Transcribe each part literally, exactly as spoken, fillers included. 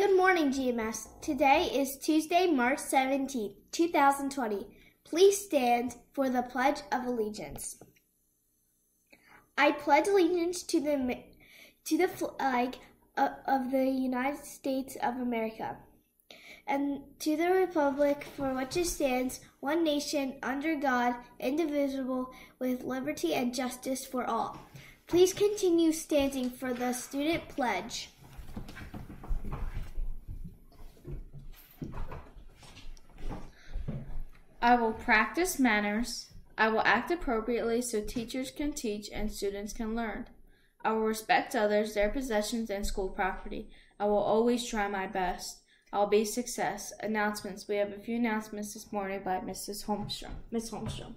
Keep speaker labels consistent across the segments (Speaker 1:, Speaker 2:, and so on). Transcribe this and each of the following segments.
Speaker 1: Good morning, G M S. Today is Tuesday, March seventeenth, two thousand twenty. Please stand for the Pledge of Allegiance. I pledge allegiance to the to the flag of the United States of America and to the republic for which it stands, one nation, under God, indivisible, with liberty and justice for all. Please continue standing for the student pledge.
Speaker 2: I will practice manners. I will act appropriately so teachers can teach and students can learn. I will respect others, their possessions, and school property. I will always try my best. I'll be a success. Announcements. We have a few announcements this morning by Missus Holmstrom. Miss Holmstrom.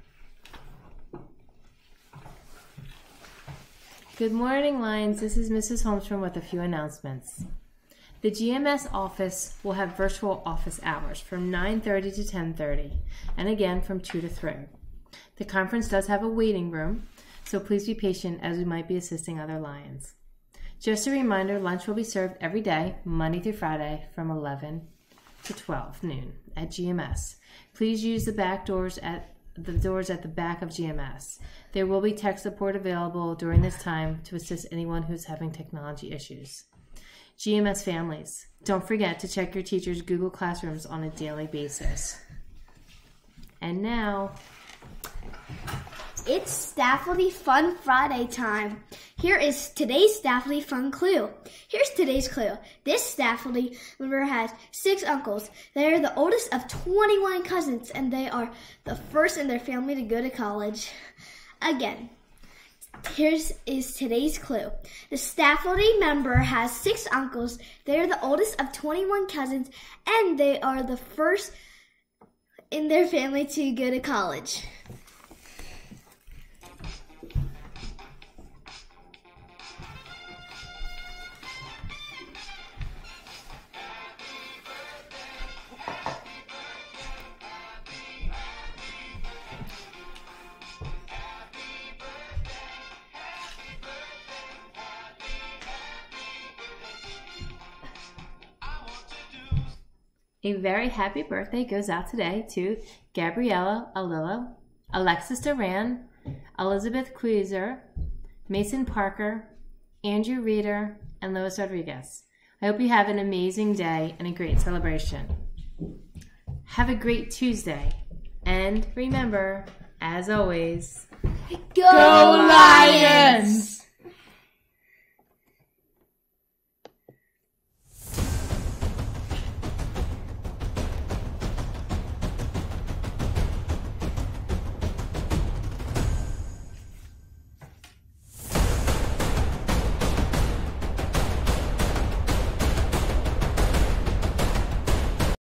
Speaker 3: Good morning, Lions. This is Missus Holmstrom with a few announcements. The G M S office will have virtual office hours from nine thirty to ten thirty, and again from two to three. The conference does have a waiting room, so please be patient as we might be assisting other Lions. Just a reminder, lunch will be served every day, Monday through Friday, from eleven to twelve noon at G M S. Please use the back doors at the doors at the back of G M S. There will be tech support available during this time to assist anyone who's having technology issues. G M S families, don't forget to check your teacher's Google Classrooms on a daily basis. And now,
Speaker 1: it's Staffley Fun Friday time. Here is today's Staffley Fun clue. Here's today's clue. This Staffley member has six uncles. They are the oldest of twenty-one cousins, and they are the first in their family to go to college. Again, here is today's clue. The Staffley member has six uncles. They are the oldest of twenty-one cousins, and they are the first in their family to go to college.
Speaker 3: A very happy birthday goes out today to Gabriella Alillo, Alexis Duran, Elizabeth Queezer, Mason Parker, Andrew Reeder, and Lois Rodriguez. I hope you have an amazing day and a great celebration. Have a great Tuesday. And remember, as always,
Speaker 1: Go Lions!